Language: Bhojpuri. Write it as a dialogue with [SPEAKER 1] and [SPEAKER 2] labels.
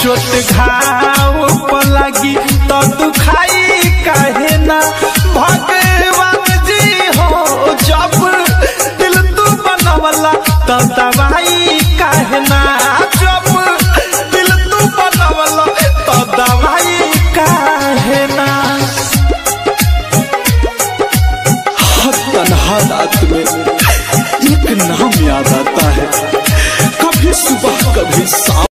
[SPEAKER 1] चोट घाव पर लगी तो दुखाई काहे ना भगवान जी हो, जब दिल तू बनवला तो दवाई काहे ना, जब दिल तू बनवला तो दवाई काहे ना। हर तन्हा रात में एक नाम याद आता है, कभी सुबह कभी शाम।